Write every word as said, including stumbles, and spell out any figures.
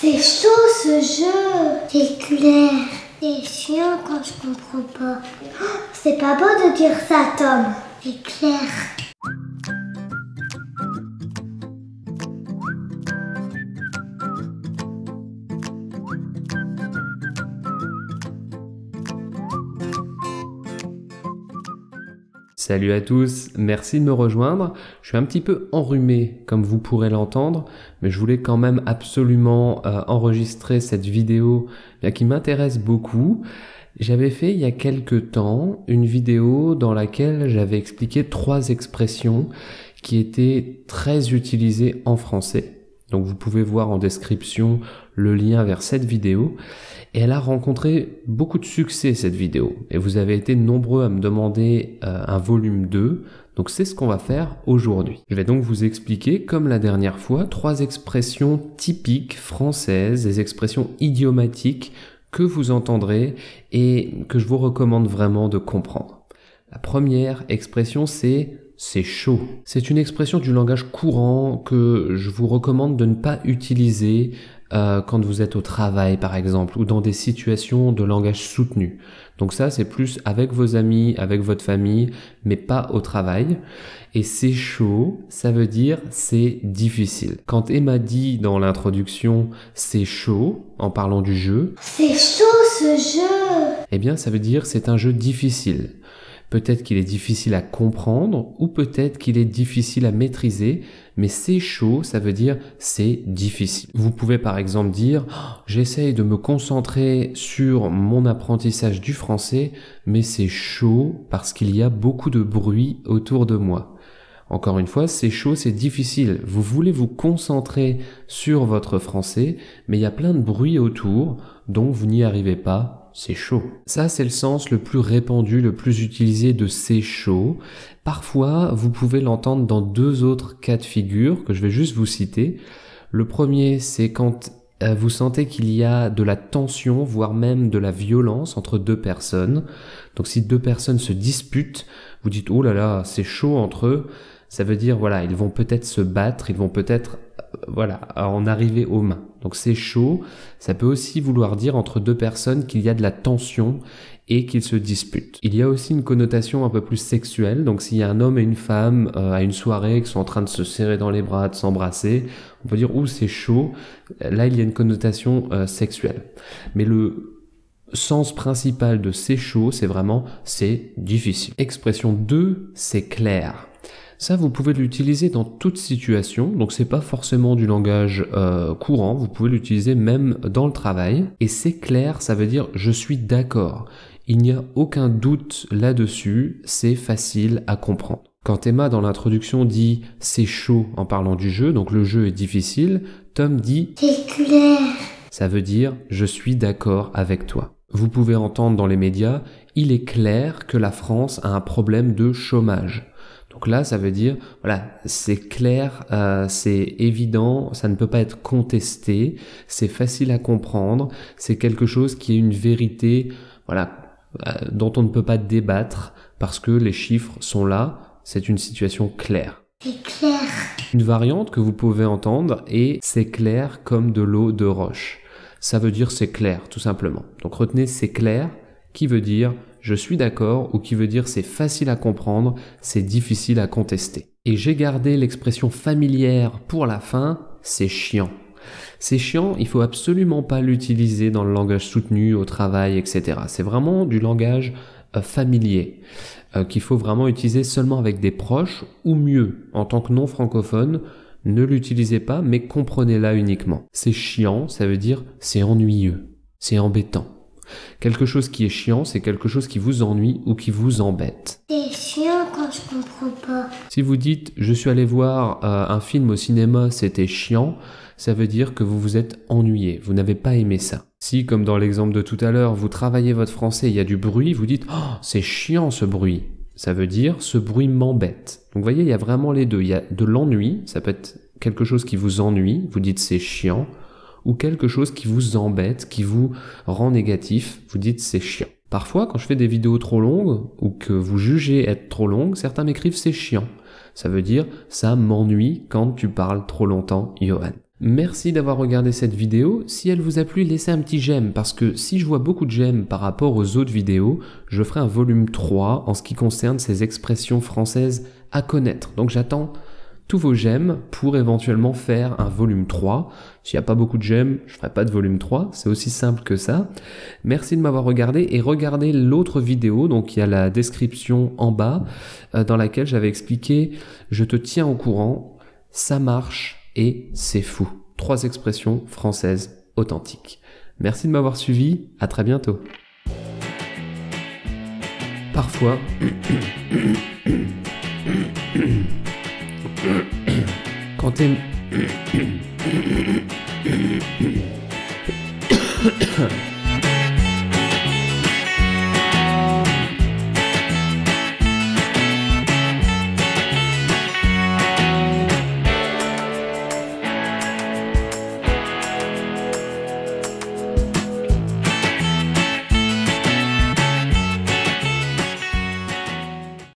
C'est chaud ce jeu. C'est clair. C'est chiant quand je comprends pas. Oh, c'est pas beau de dire ça, Tom. C'est clair. Salut à tous, merci de me rejoindre. Je suis un petit peu enrhumé comme vous pourrez l'entendre, mais je voulais quand même absolument euh, enregistrer cette vidéo bien, qui m'intéresse beaucoup. J'avais fait il y a quelques temps une vidéo dans laquelle j'avais expliqué trois expressions qui étaient très utilisées en français. Donc vous pouvez voir en description le lien vers cette vidéo. Et elle a rencontré beaucoup de succès cette vidéo. Et vous avez été nombreux à me demander euh, un volume deux. Donc c'est ce qu'on va faire aujourd'hui. Je vais donc vous expliquer, comme la dernière fois, trois expressions typiques françaises, des expressions idiomatiques que vous entendrez et que je vous recommande vraiment de comprendre. La première expression, c'est « c'est chaud ». C'est une expression du langage courant que je vous recommande de ne pas utiliser euh, quand vous êtes au travail, par exemple, ou dans des situations de langage soutenu. Donc ça, c'est plus avec vos amis, avec votre famille, mais pas au travail. Et « c'est chaud », ça veut dire « c'est difficile ». Quand Emma dit dans l'introduction « c'est chaud », en parlant du jeu, « c'est chaud ce jeu », eh bien, ça veut dire « c'est un jeu difficile ». Peut-être qu'il est difficile à comprendre ou peut-être qu'il est difficile à maîtriser, mais c'est chaud, ça veut dire c'est difficile. Vous pouvez par exemple dire oh, « j'essaye de me concentrer sur mon apprentissage du français, mais c'est chaud parce qu'il y a beaucoup de bruit autour de moi ». Encore une fois, c'est chaud, c'est difficile. Vous voulez vous concentrer sur votre français, mais il y a plein de bruit autour, donc vous n'y arrivez pas. C'est chaud. Ça, c'est le sens le plus répandu, le plus utilisé de c'est chaud. Parfois, vous pouvez l'entendre dans deux autres cas de figure que je vais juste vous citer. Le premier, c'est quand euh, vous sentez qu'il y a de la tension, voire même de la violence entre deux personnes. Donc, si deux personnes se disputent, vous dites « oh là là, c'est chaud entre eux ». Ça veut dire, voilà, ils vont peut-être se battre, ils vont peut-être, euh, voilà, en arriver aux mains. Donc c'est chaud. Ça peut aussi vouloir dire entre deux personnes qu'il y a de la tension et qu'ils se disputent. Il y a aussi une connotation un peu plus sexuelle. Donc s'il y a un homme et une femme euh, à une soirée qui sont en train de se serrer dans les bras, de s'embrasser, on peut dire « ouh, c'est chaud ». Là, il y a une connotation euh, sexuelle. Mais le sens principal de « c'est chaud », c'est vraiment « c'est difficile ». Expression deux, c'est clair. Ça, vous pouvez l'utiliser dans toute situation, donc c'est pas forcément du langage euh, courant, vous pouvez l'utiliser même dans le travail. Et c'est clair, ça veut dire je suis d'accord. Il n'y a aucun doute là-dessus, c'est facile à comprendre. Quand Emma dans l'introduction dit c'est chaud en parlant du jeu, donc le jeu est difficile, Tom dit c'est clair. Ça veut dire je suis d'accord avec toi. Vous pouvez entendre dans les médias, il est clair que la France a un problème de chômage. Donc là, ça veut dire, voilà, c'est clair, euh, c'est évident, ça ne peut pas être contesté, c'est facile à comprendre, c'est quelque chose qui est une vérité, voilà, euh, dont on ne peut pas débattre parce que les chiffres sont là, c'est une situation claire. C'est clair. Une variante que vous pouvez entendre est « c'est clair comme de l'eau de roche ». Ça veut dire « c'est clair », tout simplement. Donc retenez « c'est clair » qui veut dire « je suis d'accord » ou qui veut dire « c'est facile à comprendre, c'est difficile à contester ». Et j'ai gardé l'expression familière pour la fin, c'est chiant. C'est chiant, il faut absolument pas l'utiliser dans le langage soutenu, au travail, et cetera. C'est vraiment du langage euh, familier euh, qu'il faut vraiment utiliser seulement avec des proches ou mieux, en tant que non francophone, ne l'utilisez pas mais comprenez-la uniquement. C'est chiant, ça veut dire c'est ennuyeux, c'est embêtant. Quelque chose qui est chiant, c'est quelque chose qui vous ennuie ou qui vous embête. C'est chiant quand je comprends pas. Si vous dites « je suis allé voir euh, un film au cinéma, c'était chiant », ça veut dire que vous vous êtes ennuyé, vous n'avez pas aimé ça. Si, comme dans l'exemple de tout à l'heure, vous travaillez votre français, il y a du bruit, vous dites « oh, c'est chiant ce bruit ». Ça veut dire « ce bruit m'embête ». Donc vous voyez, il y a vraiment les deux. Il y a de l'ennui, ça peut être quelque chose qui vous ennuie, vous dites « c'est chiant ». Ou quelque chose qui vous embête, qui vous rend négatif, vous dites c'est chiant. Parfois, quand je fais des vidéos trop longues, ou que vous jugez être trop longues, certains m'écrivent c'est chiant. Ça veut dire ça m'ennuie quand tu parles trop longtemps, Johan. Merci d'avoir regardé cette vidéo. Si elle vous a plu, laissez un petit j'aime parce que si je vois beaucoup de j'aime par rapport aux autres vidéos, je ferai un volume trois en ce qui concerne ces expressions françaises à connaître. Donc j'attends tous vos j'aime pour éventuellement faire un volume trois. S'il n'y a pas beaucoup de j'aime, je ne ferai pas de volume trois. C'est aussi simple que ça. Merci de m'avoir regardé et regardez l'autre vidéo. Donc il y a la description en bas euh, dans laquelle j'avais expliqué « Je te tiens au courant, ça marche ». Et c'est fou. Trois expressions françaises authentiques. Merci de m'avoir suivi. À très bientôt. Parfois, quand t'es...